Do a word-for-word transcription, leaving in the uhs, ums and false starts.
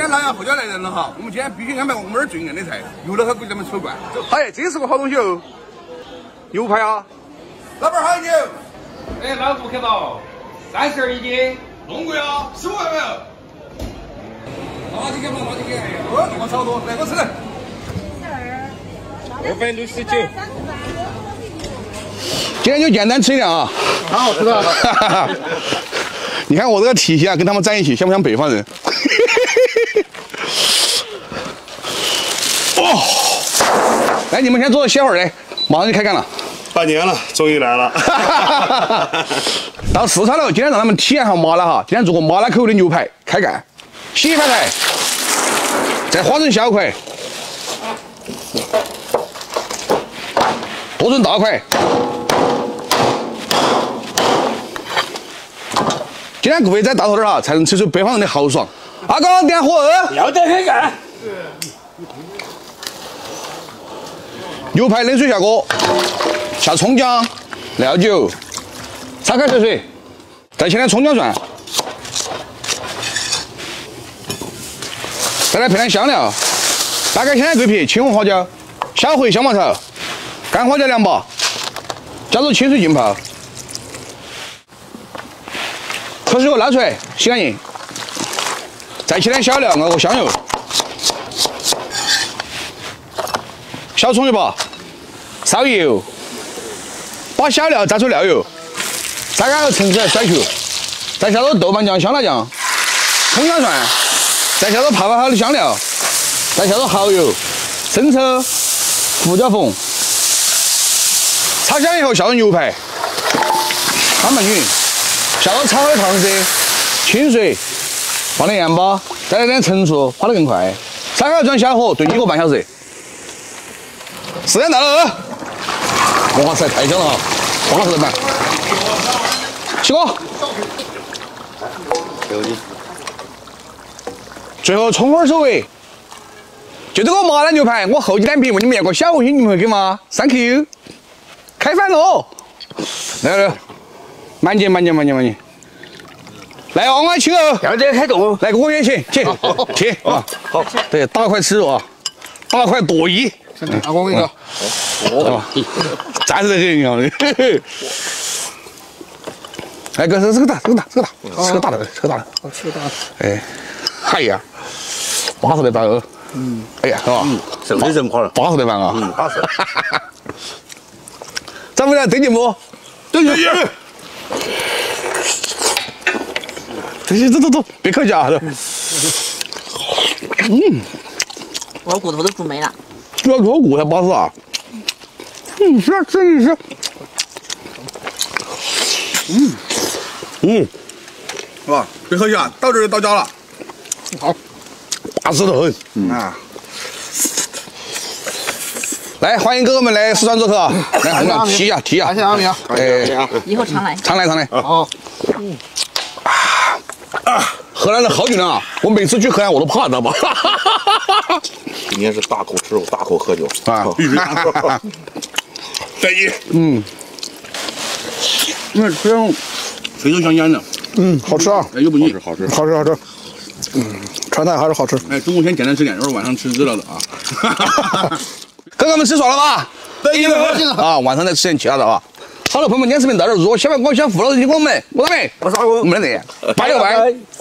天老杨后脚来人了哈，我们今天必须安排我们这儿最硬的菜，有了他给咱们抽惯。哎，这是个好东西哦，牛排啊！老板好久？ 哎，老顾客到，三十二一斤， 弄贵啊，十五块没有？好几个嘛，好几个，哎呀，哦，我超多，来我吃。 二百六十九。 今天就简单吃一点啊， 好好吃的。 你看我这个体型啊，跟他们在一起像不像北方人？哦，来，你们先坐着歇会儿嘞，马上就开干了。 半年了，终于来了。 到四川了，今天让他们体验下麻辣哈。今天做个麻辣口味的牛排，开干，洗一盘菜，再划成小块，剁成大块。今天各位在大头点哈，才能吃出北方人的豪爽。阿哥，点火二， 要得开干。 牛排冷水下锅，下葱姜、料酒，焯开水水，再切点葱姜蒜，再来配点香料，大概切点桂皮、青红花椒、小茴香茅头、干花椒两把，加入清水浸泡。脱水后捞出来，洗干净，再切点小料，熬个香油，小葱一把，烧油，把小料炸出料油，炸干后盛出来甩球，再下入豆瓣酱、香辣酱、葱姜蒜，再下入泡好的香料，再下入蚝油、生抽、胡椒粉，炒香以后下入牛排，翻拌均匀。下入炒好的糖色、清水，放点盐巴，再来点陈醋，跑得更快。烧好转小火炖一个半小时。时间到了，哇塞，太香了哈！黄老师的饭，起锅。最后葱花收尾。就这个麻辣牛排，我后几天评问你们要个小红心，你们会给吗 ？Thank you。开饭喽！来来。慢点，慢点，慢点，慢点！来，往外请哦， 要得开动， 来，我也请，请，请啊！好，对，大块吃肉啊，大块剁一。 阿光，我跟你说， 哦，赞死得很，你看。哎，哥，这这个大，这个大，这个大，这个大的，这个大的， 这个大的。 哎，哎呀，巴适的饭哦。嗯。哎呀，是吧？ 嗯，肉的人块了， 巴适的饭啊。 嗯，巴适。 咱们来对节目，对对对。这些走走走，别客气啊！嗯， 我骨头都煮没了。 主要脱骨才巴适啊！嗯，是吃一吃。嗯嗯，是吧？别客气啊，到这就到家了。好，巴适得很。嗯啊。来，欢迎哥哥们来四川做客啊！来，我们提一下，提一下。 谢谢阿明啊！ 哎， 以后常来。 常来，常来。 好。 嗯。啊，河南人好酒量啊！我每次去河南我都怕，知道吧？ 今天是大口吃肉，大口喝酒啊， 必须。 在意。嗯。因为这样肥肉香烟的。 嗯，好吃啊！ 哎，又不腻， 好吃，好吃，好吃。嗯，川菜还是好吃。 哎，中午先简单吃点，一会儿晚上吃热闹的啊。哥哥们吃爽了吧？ 对，高兴啊！晚上再吃点其他的啊。好了，朋友们，今天视频到这儿。如果喜欢我想付老师听我们，我大妹， 我是阿公， 我们的拜了拜。